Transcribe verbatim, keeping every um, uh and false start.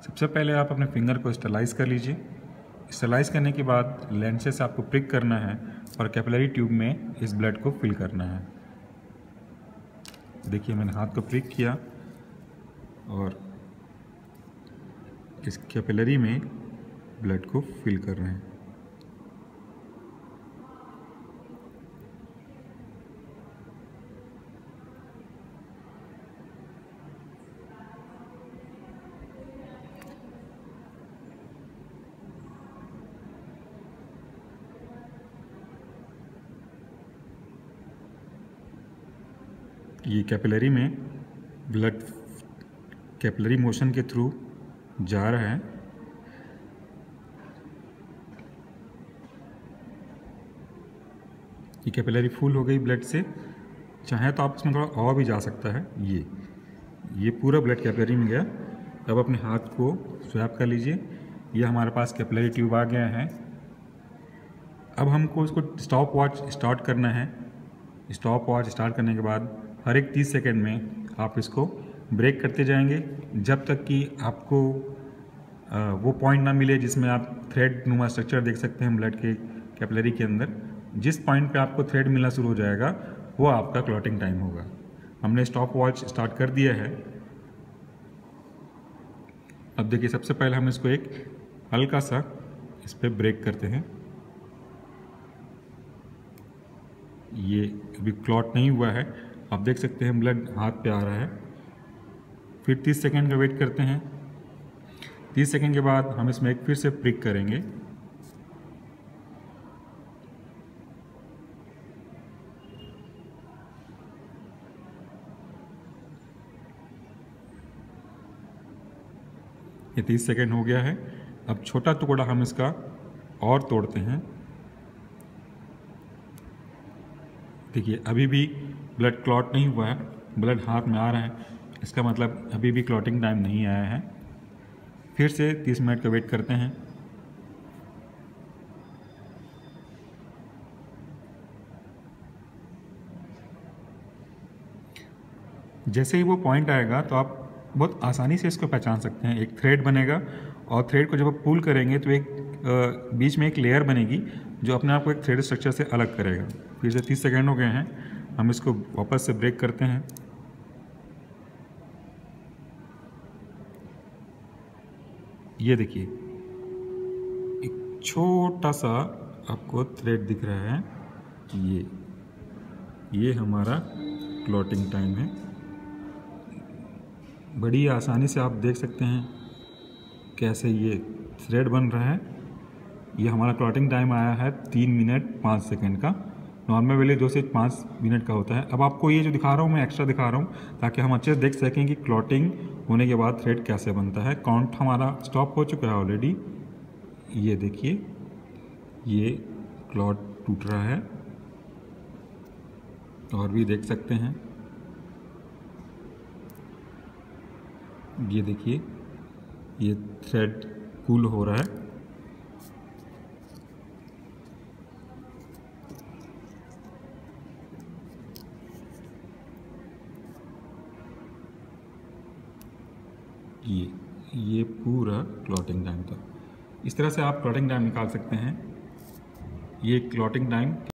सबसे पहले आप अपने फिंगर को स्टरलाइज कर लीजिए। स्टरलाइज करने के बाद लेंसेज से आपको प्रिक करना है और कैपिलरी ट्यूब में इस ब्लड को फिल करना है। देखिए मैंने हाथ को प्रिक किया और इस कैपिलरी में ब्लड को फिल कर रहे हैं। ये कैपिलरी में ब्लड कैपिलरी मोशन के थ्रू जा रहा है। ये कैपिलरी फुल हो गई ब्लड से। चाहे तो आप इसमें थोड़ा और भी जा सकता है। ये ये पूरा ब्लड कैपिलरी में गया। अब अपने हाथ को स्वैप कर लीजिए। ये हमारे पास कैपिलरी ट्यूब आ गया है। अब हमको इसको स्टॉप वॉच स्टार्ट करना है। स्टॉप वॉच स्टार्ट करने के बाद हर एक तीस सेकेंड में आप इसको ब्रेक करते जाएंगे जब तक कि आपको वो पॉइंट ना मिले जिसमें आप थ्रेड नुमा स्ट्रक्चर देख सकते हैं ब्लड के कैपिलरी के अंदर। जिस पॉइंट पे आपको थ्रेड मिलना शुरू हो जाएगा वो आपका क्लॉटिंग टाइम होगा। हमने स्टॉप वॉच स्टार्ट कर दिया है। अब देखिए सबसे पहले हम इसको एक हल्का सा इस पर ब्रेक करते हैं। ये अभी क्लॉट नहीं हुआ है। आप देख सकते हैं ब्लड हाथ पे आ रहा है। फिर तीस सेकेंड का वेट करते हैं। तीस सेकेंड के बाद हम इसमें एक फिर से प्रिक करेंगे। ये तीस सेकेंड हो गया है। अब छोटा टुकड़ा हम इसका और तोड़ते हैं। देखिए अभी भी ब्लड क्लॉट नहीं हुआ है, ब्लड हाथ में आ रहा है। इसका मतलब अभी भी क्लॉटिंग टाइम नहीं आया है। फिर से तीस मिनट का वेट करते हैं। जैसे ही वो पॉइंट आएगा तो आप बहुत आसानी से इसको पहचान सकते हैं। एक थ्रेड बनेगा और थ्रेड को जब आप पुल करेंगे तो एक आ, बीच में एक लेयर बनेगी जो अपने आप को एक थ्रेड स्ट्रक्चर से अलग करेगा। फिर से तीस सेकेंड हो गए हैं। हम इसको वापस से ब्रेक करते हैं। ये देखिए एक छोटा सा आपको थ्रेड दिख रहा है। ये ये हमारा क्लॉटिंग टाइम है। बड़ी आसानी से आप देख सकते हैं कैसे ये थ्रेड बन रहा है। ये हमारा क्लॉटिंग टाइम आया है तीन मिनट पाँच सेकंड का। नॉर्मल वैल्यू दो से पाँच मिनट का होता है। अब आपको ये जो दिखा रहा हूँ मैं एक्स्ट्रा दिखा रहा हूँ ताकि हम अच्छे से देख सकें कि क्लॉटिंग होने के बाद थ्रेड कैसे बनता है। काउंट हमारा स्टॉप हो चुका है ऑलरेडी। ये देखिए ये क्लॉट टूट रहा है और भी देख सकते हैं। ये देखिए ये थ्रेड कूल हो रहा है। ये ये पूरा क्लॉटिंग टाइम था। इस तरह से आप क्लॉटिंग टाइम निकाल सकते हैं। ये क्लॉटिंग टाइम